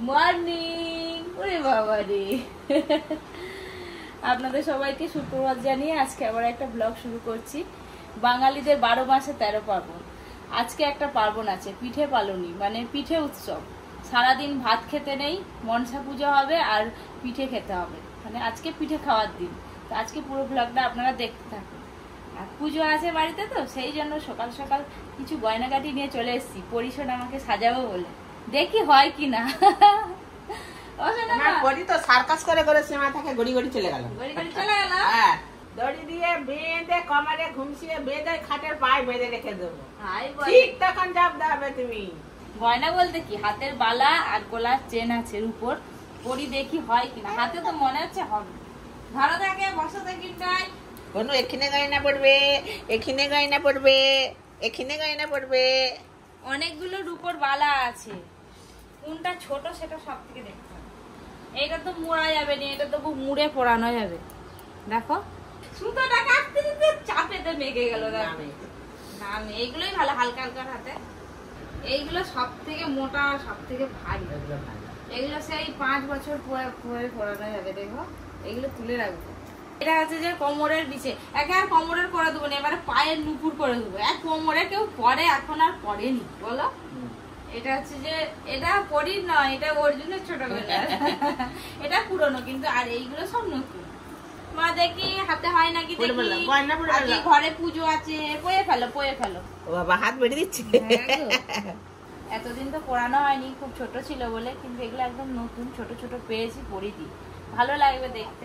Morning. ওরে বাবা রে, আপনাদের সবাইকে সুপ্রভাত জানিয়ে আজকে আবার একটা ব্লগ শুরু করছি। বাঙালিদের 12 মাসে 13 পার্বণ। আজকে একটা পার্বণ আছে, পিঠে পালনি, মানে পিঠে উৎসব। সারাদিন ভাত খেতে নেই, মনসা পুজো হবে আর পিঠে খেতে হবে, মানে আজকে পিঠে খাওয়ার দিন। তো আজকে পুরো ব্লগটা আপনারা দেখতে থাকুন। আর পুজো আছে বাড়িতে, তো সেই জন্য সকাল সকাল কিছু গয়নাগাটি নিয়ে চলে এসেছি, পরিশোনা আমাকে সাজাবো বলে। দেখি হয় কিনা। গড়ি তো সার্কাস করে করে সীমা থেকে গড়ি গড়ি চলে গেল। হ্যাঁ, দড়ি দিয়ে বেঁধে কমারে ঘুমছিয়ে বেঁধে খাটের পায়ে বেঁধে রেখে দেবো, ঠিক তখন চাপ দেবে তুমি। গয়না বলতে কি, হাতের বালা আর গলার চেন আছে রূপোর, পরি দেখি হয় কিনা। হাতে তো মনে হচ্ছে হবে। ধরো থাকে বসে থাকি তাই কোনো এখানে গয়না পড়বে, এখানে গয়না পড়বে, এখানে গয়না পড়বে। অনেকগুলো রূপোর বালা আছে, কোনটা ছোট সেটা সব থেকে দেখতে হবে। এইটা তো মোড়া যাবে না, এটা তো মুড়ে পরানো যাবে। দেখো সুতোটা কাটতে দিতে চাপেতে মেঘে গেল। নামে এইগুলোই ভালো, হালকা হালকা হাতে। এইগুলো সব থেকে মোটা, সব থেকে ভারী। এগুলো সেই 5 বছর পরে পরানো যাবে। দেখো এগুলো তুলে রাখবো। এটা হচ্ছে যে কোমরের বিছে, একে আর কোমরের করে দেবো না, এবারে পায়ের নুপুর করে দেবো। এক কোমরে কেউ পরে, এখন আর পরেনি বলো। এটা হচ্ছে যে এটা পরির নয়, এটা অর্জুনের ছোটবেলা। এটা পুরনো কিন্তু, আর এইগুলো সব নতুন। মা দেখি হাতে হয় নাকি, দেখি ঘরে পুজো আছে। পয়ে ফেলো, পয়ে ফেলো। ও বাবা, হাত বেড়ে দিচ্ছে। এতদিন তো পড়ানো হয়নি, খুব ছোট ছিল বলে, কিন্তু এগুলো একদম নতুন, ছোট ছোট পেয়েছি, পরি দিই, ভালো লাগবে দেখতে।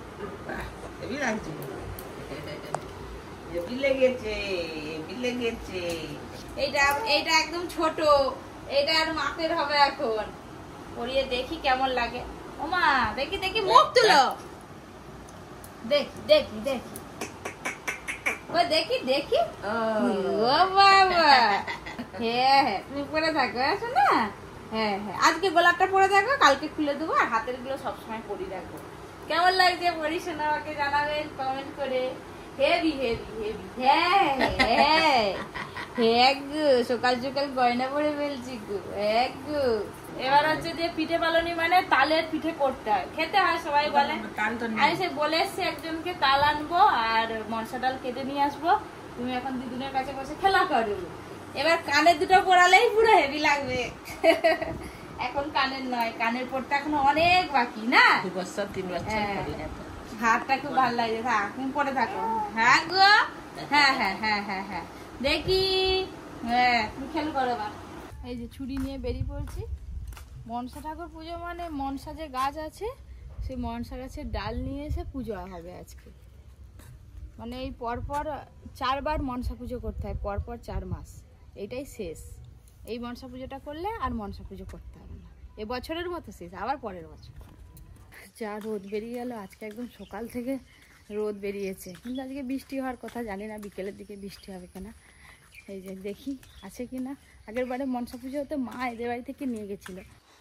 এইটা একদম ছোট, এটা আর মাপের হবে এখন। পরিয়ে দেখি কেমন লাগে। ওমা দেখি দেখি, মুখ তুলো, দেখি দেখি দেখি, ওই দেখি দেখি। ও বাবা, হ্যাঁ হ্যাঁ, তুমি পরে থাকো, আসো না। হ্যাঁ হ্যাঁ, আজকে গোলাপটা পরে থাকো, কালকে খুলে দেবো। আর হাতের গুলো সবসময় পরি রাখবো। কেমন লাগছে পরিশোনা আমাকে জানাবেন কমেন্ট করে। Heavy heavy heavy. হ্যাঁ হ্যাঁ হ্যাঁ গো, সকাল সকাল গয়না পরে ফেলছি গো। এক গো, এবার হচ্ছে যে পিঠে পালনি মানে তালের পিঠে করতে হয়, খেতে হয়, সবাই বলে। আমি সে বলে এসছি একজনকে, তাল আনবো আর মনসা ডাল কেটে নিয়ে আসবো, তুমি এখন দিদুনের কাছে বসে খেলা করো। এবার কানের দুটো পরালেই পুরো হেভি লাগবে। এখন কানের নয়, কানের পড়তে এখনো অনেক বাকি না, 2 বছর 3 বছর। হাতটা খুব ভালো লাগছে। থাক, তুমি পরে থাকো। হ্যাঁ গো, হ্যাঁ হ্যাঁ হ্যাঁ হ্যাঁ হ্যাঁ, দেখি। হ্যাঁ তুমি খেয়াল করো। এই যে ছুরি নিয়ে বেরিয়ে পড়ছি। মনসা ঠাকুর পুজো মানে মনসা যে গাছ আছে, সেই মনসা গাছের ডাল নিয়ে এসে পুজো হবে আজকে। মানে এই পরপর 4 বার মনসা পুজো করতে হয়, পরপর 4 মাস। এটাই শেষ। এই মনসা পুজোটা করলে আর মনসা পুজো করতে হবে না, এবছরের মতো শেষ, আবার পরের বছর। যা রোদ বেরিয়ে গেল আজকে, একদম সকাল থেকে রোদ বেরিয়েছে, কিন্তু আজকে বৃষ্টি হওয়ার কথা, জানি না বিকেলের দিকে বৃষ্টি হবে কিনা। এই যে দেখি আছে কিনা। আগের বারে মনসা পুজো হতে মা এদের বাড়ি থেকে নিয়ে গেছিল।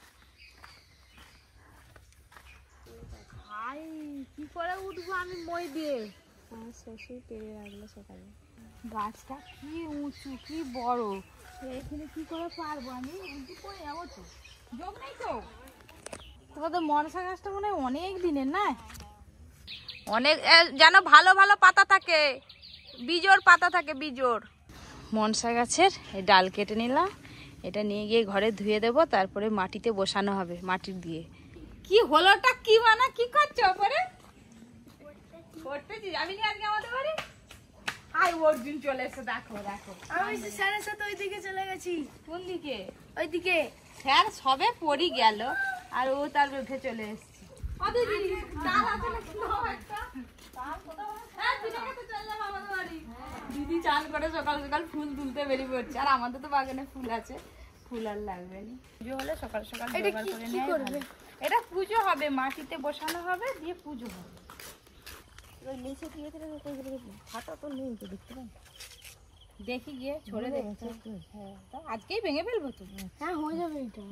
ভাই কি করে উঠবো আমি মই দিয়ে? শ্বশুর পেরে রাখলো সকালে। গাছটা কি উঁচু, কি বড়, এখানে কি করে পারবো আমি? উঁচু পড়ে যাবো তো, যোগ নেই তো। তোমাদের মনসা গাছটা মনে হয় অনেক দিনের, না? অনেক যেন ভালো ভালো পাতা থাকে, বিজোড় পাতা থাকে, বিজোড়। মনসা গাছের এই ডাল কেটে নিলাম, এটা নিয়ে গিয়ে ঘরে ধুয়ে দেবো, তারপরে মাটিতে বসানো হবে, মাটির দিয়ে। কি হলোটা কি, মানে কি করছো ওপরে? করতেছি আমি আজকে আমাদের বাড়ি। হাই অর্জুন চলে এসে, দেখো দেখো। আমি স্যারের সাথে ওইদিকে চলে গেছি। কোন দিকে? ওইদিকে। স্যার সবে পড়ি গেল আর ও তার উঠে চলে এসছে। দিদি চান করে সকাল সকাল ফুল তুলতে বেরিয়ে পড়ছে, আর আমাদের তো বাগানে ফুল আছে, ফুল আর লাগবে না। পুজো হলে সকাল সকাল জোগাড় করে নেওয়া ভালো। এটা পুজো হবে, মাটিতে বসানো হবে, দিয়ে পুজো হবে। দেখি গিয়ে ছড়ে দেখছে। হ্যাঁ, আজকেই ভেঙে ফেলবো তো। হ্যাঁ হয়ে যাবে এটা।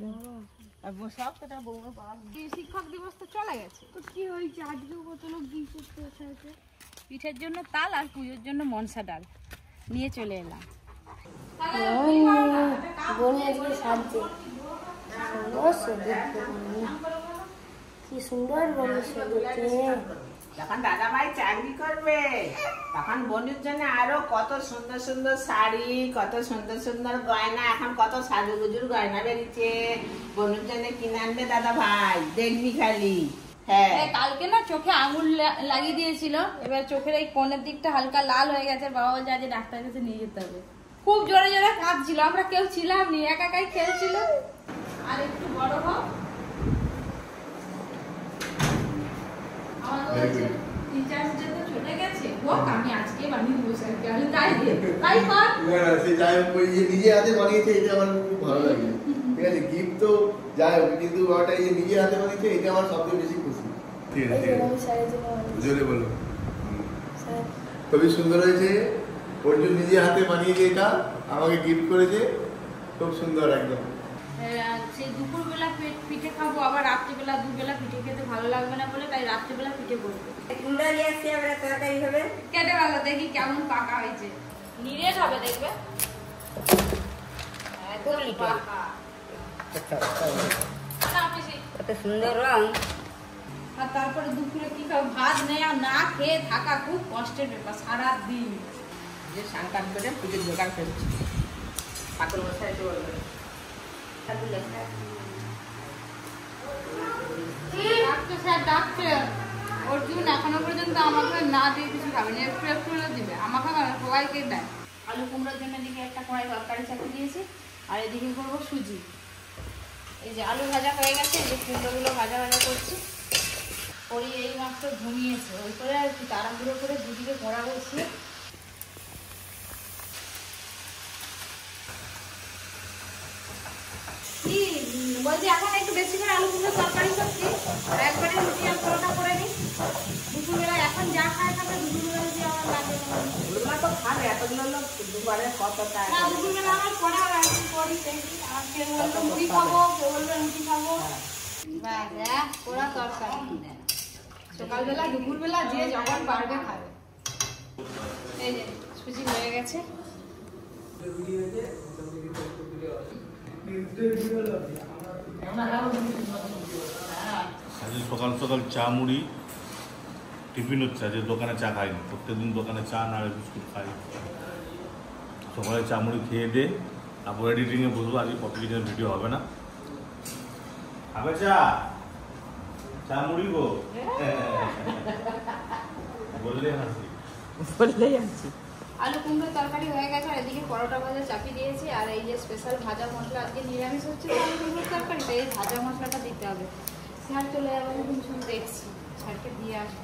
শিক্ষক দিবস তো চলে গেছে, তো কি হয়েছে? আজকেও কত লোক দিয়েছে। পিঠের জন্য তাল আর পুজোর জন্য মনসা ডাল নিয়ে চলে এলাম। বনি আজকে সাজছে। কি সুন্দর বনু দেখতে। যখন দাদা ভাই চাকরি করবে তখন বোনের জন্য আরো কত সুন্দর সুন্দর শাড়ি, কত সুন্দর সুন্দর গয়না, এখন কত সাজুগুজুর গয়না বেরিয়েছে, বোনের জন্য কিনে আনবে দাদা ভাই, দেখবি খালি। হ্যাঁ, কালকে না চোখে আঙুল লাগিয়ে দিয়েছিল, এবার চোখের এই কোণের দিকটা হালকা লাল হয়ে গেছে। বাবা বলছে আজ ডাক্তারের কাছে নিয়ে যেতে হবে। খুব জোরে জোরে কাঁদছিল, আমরা কেউ ছিলাম নি, একা একাই খেলছিল। আর একটু বড় হোক, আমাকে বলছে টিচার্স ডে তো চলে গেছে, হোক আমি আজকে বানিয়ে দেবো স্যারকে। আমি তাই তাই কর না, সে যাই হোক, ওই যে নিজে হাতে বানিয়েছে এটা আমার খুব ভালো লাগে। ঠিক আছে, গিফট তো যাই হোক, কিন্তু ওটা এই যে নিজে হাতে বানিয়েছে এটা আমার সবচেয়ে বেশি খুশি। ঠিক আছে, জোরে বলো। খুবই সুন্দর হয়েছে। অর্জুন নিজে হাতে বানিয়েছে, এটা আমাকে গিফট করেছে, খুব সুন্দর একদম। সেই দুপুরবেলা পিঠে খাবো, আবার রাত্রিবেলা দুবেলা পিঠে খেতে ভালো লাগবে না বলে তাই রাত্রিবেলা পিঠে করবো। কেটে ভালো দেখি কেমন পাকা হয়েছে, নিরেট হবে দেখবে। সুন্দর রং। আর তারপরে দুপুরে কি খাবো, ভাত নেই, না খেয়ে থাকা খুব কষ্টের ব্যাপার সারাদিন। যে সান্তান করে পুজোর জোগাড় করেছি, ঠাকুর মশাই তো বলবে ডাক্তার স্যার ডাক্তার অর্জুন এখনো পর্যন্ত আমাকে না দিয়ে কিছু খাবে না, একটু একটু দিবে, আমাকে সবাইকে দেয়। আলু কুমড়োর জন্য এদিকে একটা কড়াই তরকারি চাপিয়ে দিয়েছি, আর এদিকে করবো সুজি। এই যে আলু ভাজা হয়ে গেছে, এই যে কুমড়োগুলো ভাজা ভাজা করছি। ওই এই মাত্র ঘুমিয়েছে, ওই করে আর কি তাড়াহুড়ো করে দুদিকে কড়া বসিয়ে বলছি এখন একটু বেশি করে আলু কুমড়ো তরকারি করছি, আর একবারে রুটি আর পরোটা করে নিই দুপুরবেলা। এখন যা খায় খাবে, দুপুরবেলা যদি আমার লাগে ওগুলো তো খাবে, এতগুলো লোক দুপুরে কতটা। না, দুপুরবেলা আমার পড়া একটু করি, আর কেউ বলবে মুড়ি খাবো, কেউ বলবে রুটি খাবো, পোড়া তরকারি। সকালবেলা দুপুরবেলা যে যখন পারবে খাবে। এই যে সুজি হয়ে গেছে। আজকে সকাল সকাল চা মুড়ি টিফিন হচ্ছে। আজকে দোকানে চা খাইনি, প্রত্যেকদিন দোকানে চা না বিস্কুট খাই। সকালে চা মুড়ি খেয়ে দে, তারপর এডিটিংয়ে বসবো। আজকে কত দিনের ভিডিও হবে না। খাবে চা চা মুড়ি গো বললে হাসি, বললেই আছি। আলু কুমড়োর তরকারি হয়ে গেছে, আর এদিকে পরোটা ভাজা চাপিয়ে দিয়েছি। আর এই যে স্পেশাল ভাজা মশলা, আজকে নিরামিষ হচ্ছে তো আলু কুমড়োর তরকারিতে এই ভাজা মশলাটা দিতে হবে। স্যার চলে যাবো কিন্তু দেখছি, স্যারকে দিয়ে আসবো।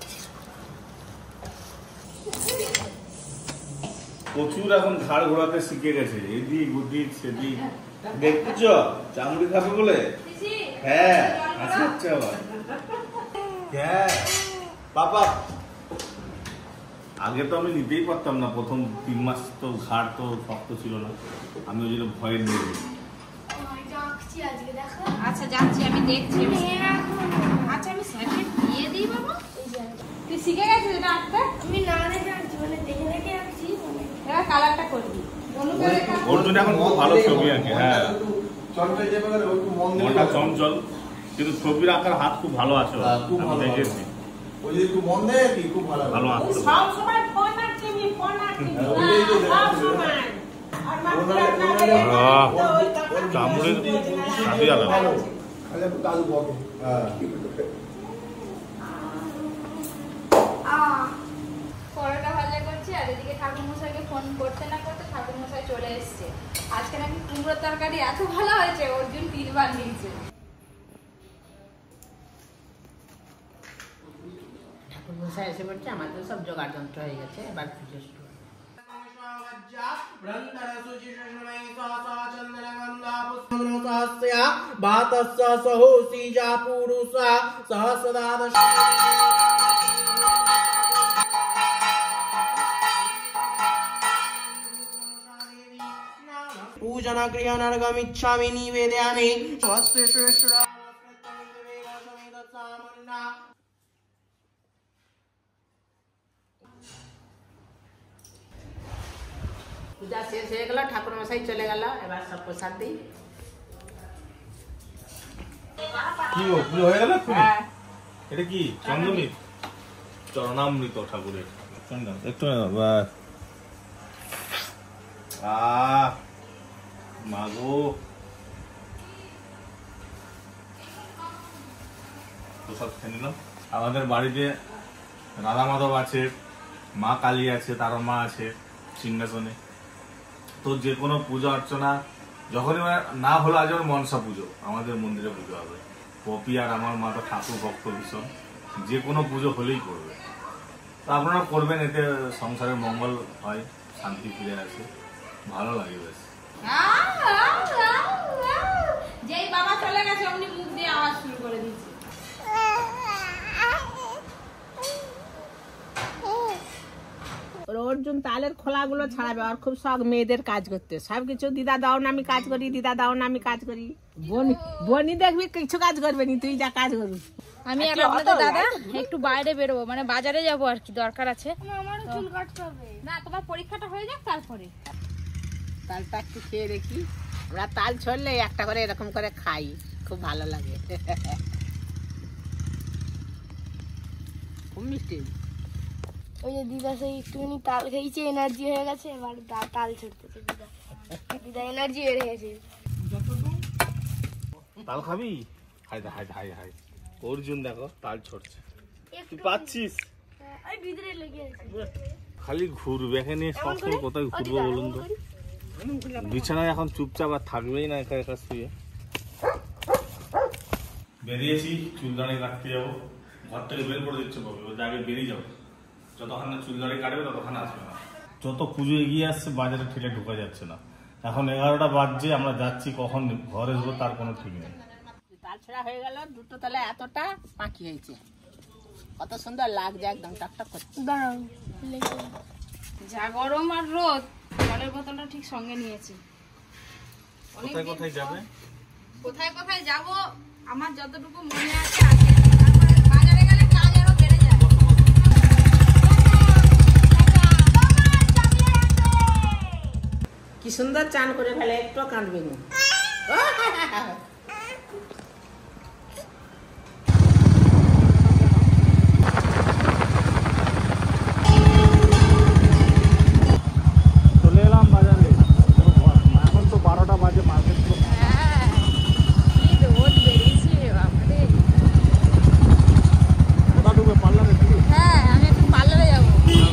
প্রচুর এখন ঘাড় ঘোরাতে শিখে গেছে, এদিক ওদিক সেদিক। দেখতেছ চামড়ি খাবে বলে? হ্যাঁ আচ্ছা আচ্ছা হ্যাঁ বাবা। আগে তো আমি নিতেই পারতাম না, প্রথম 3 মাস তো ঘাড় তো শক্ত ছিল না, আমি ওই জন্য ভয় নিয়ে নিই। আচ্ছা যাচ্ছি, আমি দেখছি। আচ্ছা আমি স্যারকে দিয়ে দিই বাবা। তুই শিখে গেছিস এটা আঁকতে? আমি না দেখে আঁকছি, মানে দেখে দেখে আঁকছি। এবার কালারটা করবি। অর্জুন এখন খুব ভালো ছবি আঁকে। হ্যাঁ মনটা চঞ্চল, কিন্তু ছবির আঁকার হাত খুব ভালো আছে, খুব ভালো দেখেছি। ওই যে একটু মন দেয় কি, খুব ভালো ভালো আঁকতে সব সময় ফোন আর টিভি, ফোন আর টিভি, ওইটাই তো সব সময়। আর মাত্র চামড়ির স্বাদই আলাদা। খালি একটু কাজু বকে। পরোটা ভাজা করছি, আর এদিকে ঠাকুরমশাইকে ফোন করতে না করতে ঠাকুরমশাই চলে এসছে। আজকে নাকি কুমড়োর তরকারি এত ভালো হয়েছে, অর্জুন 3 বার নিয়েছে। ঠাকুর মশাই এসে বলছে আমাদের সব জোগাড় যন্ত্র হয়ে গেছে, এবার পুজো শুরু। पूजन गृहनर्गमिच्छामि निवेदयामि स्वस्य श्रेष्ठा। পূজা শেষ হয়ে গেল, ঠাকুর মশাই চলে গেল, এবার সব প্রসাদ দিই। কি ও পুজো হয়ে গেল? হ্যাঁ এটা কি চন্দ্রমিত চরণামৃত ঠাকুরের একটু মাগো প্রসাদ খেয়ে নিলাম। আমাদের বাড়িতে রাধা মাধব আছে, মা কালী আছে, তারা মা আছে সিংহাসনে। তো যে কোনো পুজো অর্চনা যখনই না হলো, আজ মনসা পুজো আমাদের মন্দিরে পুজো হবে। পপি আর আমার মা তো ঠাকুর ভক্ত ভীষণ, যে কোনো পুজো হলেই করবে। তো আপনারা করবেন, এতে সংসারের মঙ্গল হয়, শান্তি ফিরে আসে, ভালো লাগে বেশ। যেই বাবা চলে গেছে অমনি মুখ দিয়ে আওয়াজ শুরু করে দিচ্ছে। অর্জুন তালের খোলাগুলো ছাড়াবে, আর খুব শখ মেয়েদের কাজ করতে। সবকিছু দিদা দাও না আমি কাজ করি, দিদা দাও না আমি কাজ করি। বনি দেখবি কিছু কাজ করবে নি, তুই যা কাজ করবি। আমি আর আপনাদের দাদা একটু বাইরে বেরোবো, মানে বাজারে যাবো আর কি, দরকার আছে। আমারও চুল কাটতে হবে। না, তোমার পরীক্ষাটা হয়ে যাক তারপরে। তালটা একটু খেয়ে দেখি। আমরা তাল ছড়লে একটা করে এরকম করে খাই, খুব ভালো লাগে। খুব মিষ্টি। ওই যে দিদা সেই একটুখানি তাল খেয়েছে, এনার্জি হয়ে গেছে, এবার তাল ছড়তেছে দিদা। দিদা এনার্জি বেড়ে গেছে। তাল খাবি? হাই হাই হাই হাই, অর্জুন দেখো তাল ছড়ছে, তুই পাচ্ছিস? ওই ভিতরে লেগে আছে। খালি ঘুরবে এখানে, সবসময় কোথায় ঘুরবো বলুন তো? বিছানায় এখন চুপচাপ আর থাকবেই না, একা একা শুয়ে। বেরিয়েছি, চুলদাড়ি কাটতে যাবো। ঘর থেকে বের করে দিচ্ছে বলবে, ওদের আগে বেরিয়ে যাবো। যতক্ষণ না চুলদাড়ি কাটবে ততক্ষণ আসবে না। যত পুজো এগিয়ে আসছে বাজারে ঠেলে ঢোকা যাচ্ছে না। এখন 11টা বাজছে, আমরা যাচ্ছি, কখন ঘরে আসবো তার কোনো ঠিক নেই। তাল ছড়া হয়ে গেল, দুটো তলে এতটা পাখি হয়েছে, কত সুন্দর লাগছে, একদম টকটক করছে। দাঁড়াও, লেগে যা গরম আর রোদ, জলের বোতলটা ঠিক সঙ্গে নিয়েছি। কোথায় কোথায় যাবে? কোথায় কোথায় যাব আমার যতটুকু মনে আছে আছে। তারপরে বাজারে গেলে কাজ আরো বেড়ে যায়। কি সুন্দর চান করে ফেলে, একটু কাঁদবে না। চলে এলাম বাজারে, এখন তো 12টা বাজে, মার্কেট তো কি রোদ বেরিয়েছে বাপরে। কোথা ঢুকবে? পার্লারে ঢুকবে? হ্যাঁ, আমি একটু পার্লারে যাবো।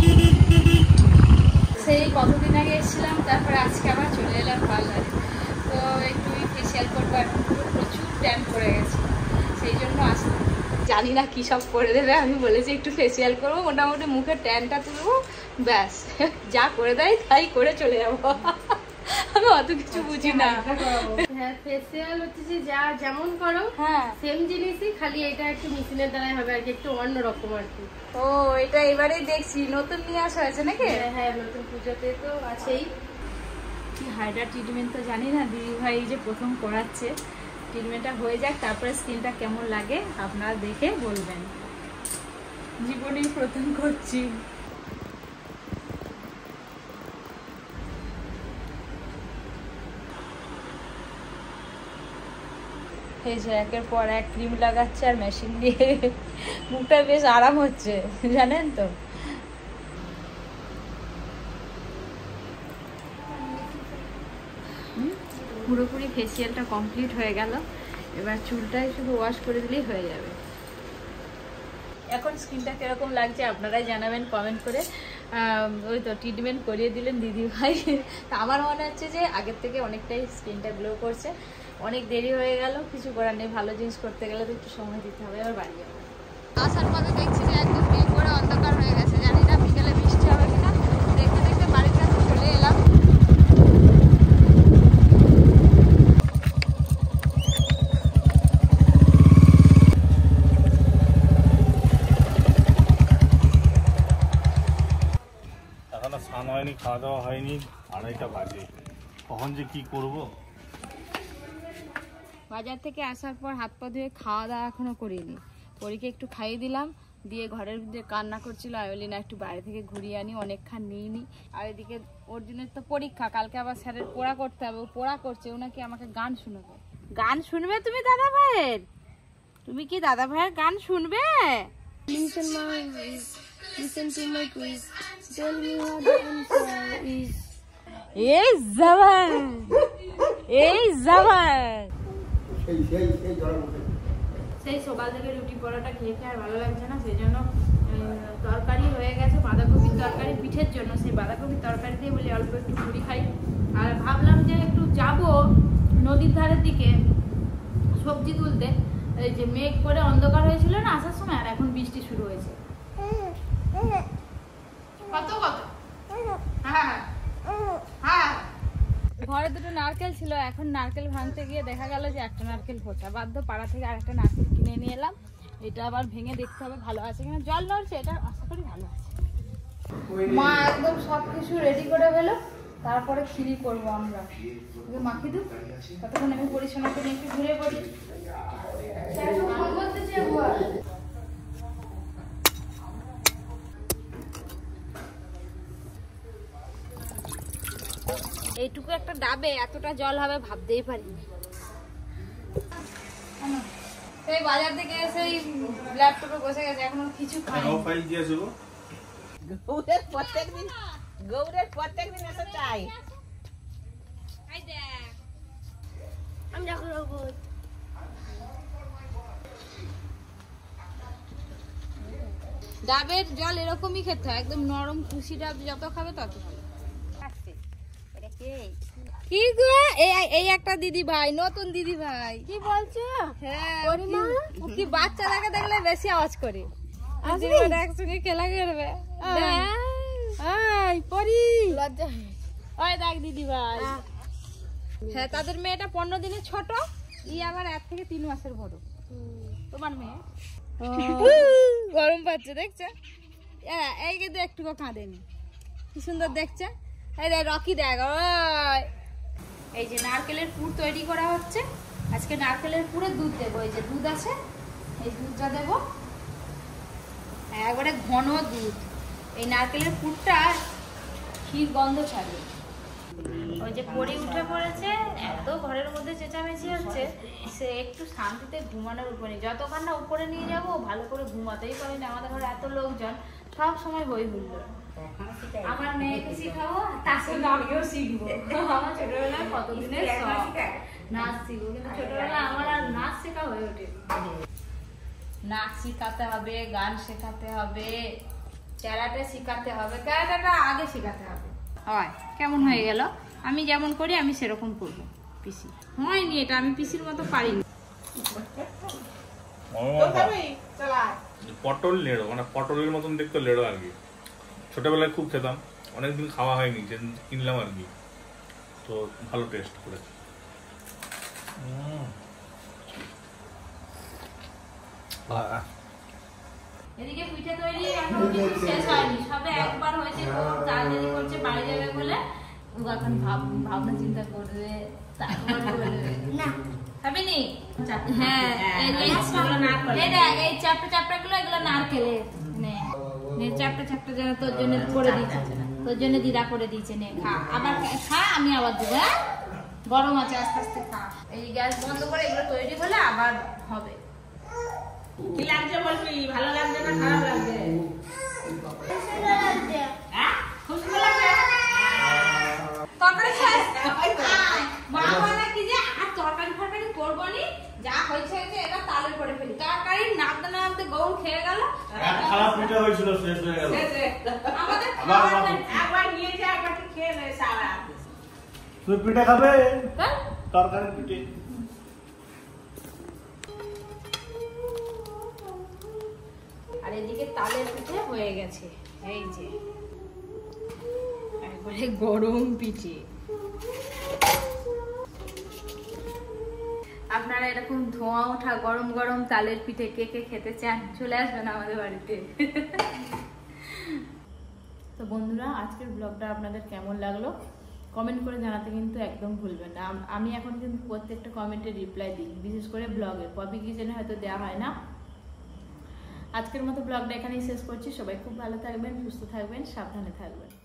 সেই কতদিন আগে এসেছিলাম, তারপরে আজকে আবার চলে এলাম পার্লারে। তো একটু ফেসিয়াল করবো, এখন প্রচুর ট্যান পড়ে গেছে, সেই জন্য আসলাম। জানি না কী সব করে দেবে, আমি বলেছি একটু ফেসিয়াল করবো, মোটামুটি মুখের ট্যানটা তুলবো, ব্যাস যা করে দেয় তাই করে চলে যাবো। আমি অত কিছু বুঝি না। হ্যাঁ, ফেসিয়াল হচ্ছে যে যা যেমন করো হ্যাঁ, সেম জিনিসই, খালি এটা একটু মেশিনের দ্বারাই হবে আর কি, একটু অন্যরকম আর কি। ও এটা এবারেই দেখছি নতুন নিয়ে আসা হয়েছে নাকি? হ্যাঁ, নতুন পুজোতে তো আছেই। কি হাইড্রা ট্রিটমেন্ট তো জানি না, দিদি ভাই যে প্রথম করাচ্ছে, ট্রিটমেন্টটা হয়ে যাক, তারপরে স্কিনটা কেমন লাগে আপনারা দেখে বলবেন। জীবনেই প্রথম করছি। এই যে একের পর এক ক্রিম লাগাচ্ছে আর মেশিন দিয়ে মুখটা বেশ আরাম হচ্ছে, জানেন তো। পুরোপুরি ফেসিয়ালটা কমপ্লিট হয়ে গেল, এবার চুলটাই শুধু ওয়াশ করে দিলেই হয়ে যাবে। এখন স্কিনটা কিরকম লাগছে আপনারাই জানাবেন কমেন্ট করে। ওই তো ট্রিটমেন্ট করিয়ে দিলেন দিদি ভাই, আমার মনে হচ্ছে যে আগের থেকে অনেকটাই স্কিনটা গ্লো করছে। অনেক দেরি হয়ে গেল, কিছু করার নেই, ভালো জিনিস করতে গেলে তো একটু সময় দিতে হবে। এবার বাড়ি যাবো। আসার পথে দেখছি যে একদম মেঘ করে অন্ধকার হয়ে গেছে, জানি না বিকেলে বৃষ্টি হবে কিনা। দেখতে দেখতে বাড়ির কাছে চলে এলাম। এখনো স্নান হয়নি, খাওয়া দাওয়া হয়নি, 2:30টা বাজে, কখন যে কি করব। বাজার থেকে আসার পর হাত পা ধুয়ে খাওয়া দাওয়া এখনো করিনি। পরীকে একটু খাইয়ে দিলাম, দিয়ে ঘরের মধ্যে কান্না করছিল, আয়োলিনা একটু বাইরে থেকে ঘুরিয়ে আনি, অনেকক্ষণ নিইনি। আর এদিকে অর্জুনের তো পরীক্ষা, কালকে আবার স্যারের পড়া করতে হবে, ও পড়া করছে, ও নাকি আমাকে গান শুনবে। গান শুনবে তুমি দাদা ভাইয়ের? তুমি কি দাদা ভাইয়ের গান শুনবে? Listen to my quiz. Tell me what the answer is. এই জামান, এই জামান। সেই সকাল থেকে রুটি পরোটা খেয়ে খেয়ে আর ভালো লাগছে না, সেই জন্য তরকারি হয়ে গেছে বাঁধাকপির তরকারি পিঠের জন্য। সেই বাঁধাকপির তরকারি দিয়ে বলি অল্প একটু মুড়ি খাই। আর ভাবলাম যে একটু যাব নদীর ধারের দিকে সবজি তুলতে। এই যে মেঘ করে অন্ধকার হয়েছিল না আসার সময়, আর এখন বৃষ্টি শুরু হয়েছে। কত কত? হ্যাঁ হ্যাঁ। ঘরে দুটো নারকেল ছিল, এখন নারকেল ভাঙতে গিয়ে দেখা গেল যে একটা নারকেল পচা। বাধ্য পাড়া থেকে আরেকটা নারকেল কিনে নিয়ে এলাম। এটা আবার ভেঙে দেখতে হবে ভালো আছে কিনা। জল নড়ছে, এটা আশা করি ভালো আছে। মা একদম সবকিছু রেডি করে গেল, তারপরে খিরি করবো আমরা। মাখি দু ততক্ষণ আমি পরিচ্ছন্ন করে একটু ঘুরে পড়ি। এইটুকু একটা ডাবে এতটা জল হবে ভাবতেই পারিনি। সেই বাজার থেকে এসে ল্যাপটপে বসে গেছে, এখনো কিছু খাইনি। ফাইল দিয়েছে গো। গৌরের প্রত্যেকদিন এসে চাই। আমি যখন ডাবের জল এরকমই খেতে হয়, একদম নরম খুশি ডাব যত খাবে তত ভালো। কি গো, এই একটা দিদি ভাই, নতুন দিদি ভাই। কি বলছো? হ্যাঁ, কি বাচ্চাটাকে দেখলে বেশি আওয়াজ করে। একসঙ্গে খেলা করবে। লজ্জা ওই দেখ দিদি ভাই। হ্যাঁ, তাদের মেয়েটা 15 দিনের ছোট, ই আবার 1 থেকে 3 মাসের বড়। তোমার মেয়ে গরম পাচ্ছে দেখছে। এই কিন্তু একটু কাঁদেনি, কি সুন্দর দেখছে। এই দেখ রকি দেখ। এই যে নারকেলের পুর তৈরি করা হচ্ছে। আজকে নারকেলের পুরে দুধ দেবো। এই যে দুধ আছে, এই দুধটা দেবো, একবারে ঘন দুধ। এই নারকেলের পুরটা ক্ষীর গন্ধ ছাড়বে। ওই যে পরি উঠে পড়েছে, এত ঘরের মধ্যে চেঁচামেচি হচ্ছে, সে একটু শান্তিতে ঘুমানোর উপরে। যতক্ষণ না উপরে নিয়ে যাবো ভালো করে ঘুমাতেই পারি না। আমাদের ঘরে এত লোকজন, সব সময় হই হুল্লোড়। আমার মেয়েকে শিখাবো, তার সঙ্গে আমিও শিখবো। আমার ছোটবেলায় কতদিনের শখ নাচ শিখবো, কিন্তু ছোটবেলায় আমার আর নাচ শেখা হয়ে ওঠে। নাচ শিখাতে হবে, গান শেখাতে হবে, ক্যারাটে শিখাতে হবে। ক্যারাটেটা আগে শেখাতে হবে। হয় কেমন হয়ে গেল? আমি যেমন করি আমি সেরকম করবো। পিসি হয়নি, এটা আমি পিসির মতো পারিনি। পটল লেড়ো, মানে পটলের মতন দেখতে লেড়ো আর কি। ছোটবেলায় খুব খেতাম, অনেকদিন খাওয়া হয়নি, কিনলাম আর কি, তো ভালো টেস্ট করেছে। এদিকে পিঠে তৈরি এখন কিন্তু শেষ হয়নি, সবে একবার হয়েছে। তাড়াতাড়ি করছে, বাড়ি যাবে বলে এখন ভাবনা চিন্তা করবে, তারপর বলবে না খাবিনি। হ্যাঁ, এই চ্যাপটা চ্যাপটা গুলো এগুলো নারকেলের নে, চ্যাপটা চ্যাপটা যেন তোর জন্য করে দিচ্ছে, তোর জন্য দিদা করে দিয়েছে। নে খা, আবার খা, আমি আবার দেবো। হ্যাঁ, গরম আছে, আস্তে আস্তে খা। এই গ্যাস বন্ধ করে এগুলো তৈরি হলে আবার হবে। কি লাগছে বলবি? ভালো লাগছে না খারাপ লাগছে? হ্যাঁ, খুব সুন্দর লাগছে। তরকারি শেষ। মা বলে কি যে আর তরকারি ফরকারি করবো নি, যা হয়েছে হয়েছে, এটা তালে করে ফেলি। তরকারি নামতে নামতে গৌর খেয়ে গেল। খারাপ পিঠা হয়েছিল, শেষ হয়ে গেল। আমাদের একবার নিয়ে যা, একবার খেয়ে নে সারা। তুই পিঠে খাবে? তরকারি পিঠে। আর এদিকে তালের পিঠে হয়ে গেছে। এই যে একবারে গরম পিঠে। আপনারা এরকম ধোঁয়া ওঠা গরম গরম তালের পিঠে কে কে খেতে চান, চলে আসবেন আমাদের বাড়িতে। তো বন্ধুরা, আজকের ব্লগটা আপনাদের কেমন লাগলো কমেন্ট করে জানাতে কিন্তু একদম ভুলবেন না। আমি এখন কিন্তু প্রত্যেকটা কমেন্টের রিপ্লাই দিই, বিশেষ করে ব্লগের। পপি কিচেনে হয়তো দেওয়া হয় না। আজকের মতো ব্লগটা এখানেই শেষ করছি। সবাই খুব ভালো থাকবেন, সুস্থ থাকবেন, সাবধানে থাকবেন।